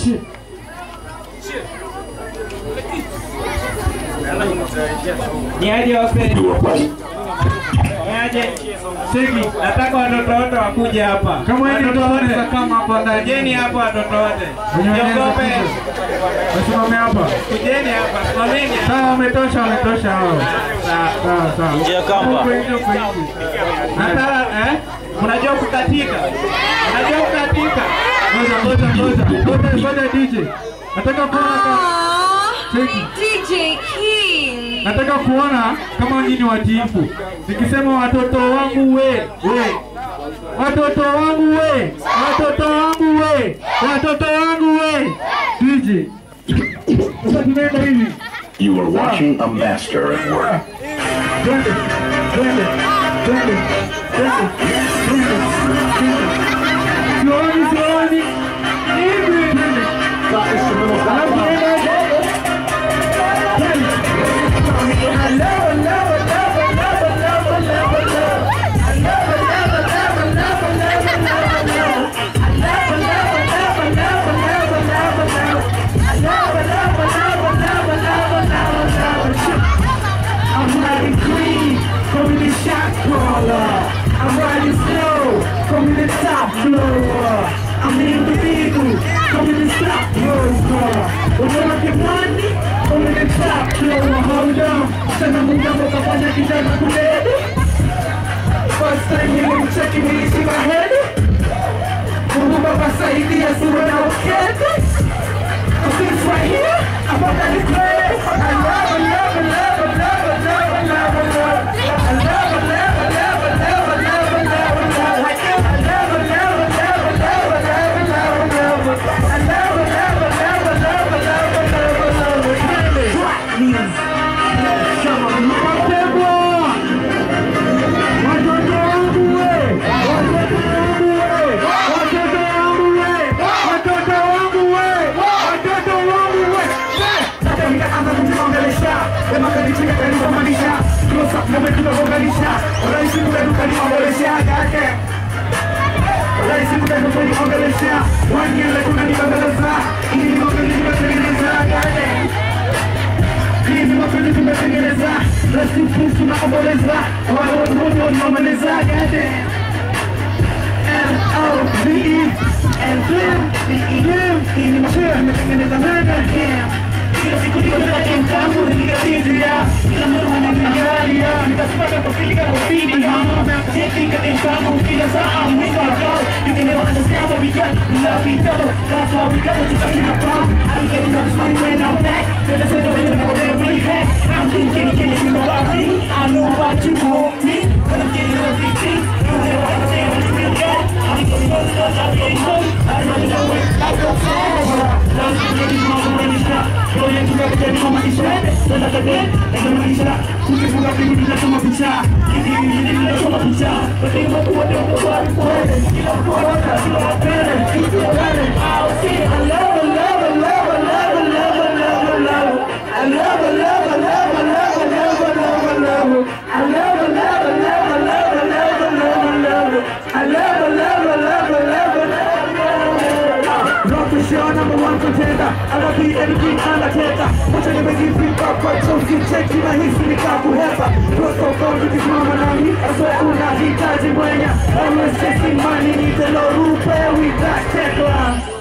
Niaje wase? Niaje? Siki, nataka watoto wote wakuje hapa. Kama wewe ndio unaweza kama hapa ndani. Kujeni hapa watoto wote. Msiogope. Wasimame hapa. Kujeni hapa. Simameni. Sawa, umetosha hao. Sawa. Nje kamba. Nataka unajua kukatika. Ngoja DJ. Nataka kuona DJ King. Nataka kuona kama nyinyi watiifu. Nikisema watoto wangu we. DJ. You are watching a master at work. I'm riding slow, coming to top floor. I'm in the vehicle, coming to stop floor. But when I get money, coming to top floor. Hold on, sana munga mo kapanya kijana kulede. First time you checking me, see my head. Mungu baba saidi ya sura na ukete. Cause it's right here, I'm about to declare. I number one contender. I love the everything Undertaker. Watch any way you feel back, but don't keep checking my history, can't whoever. Close so far with his mama and me. I swear una hitaji mwenya. Always chasing money, need the low roof, we got tackle.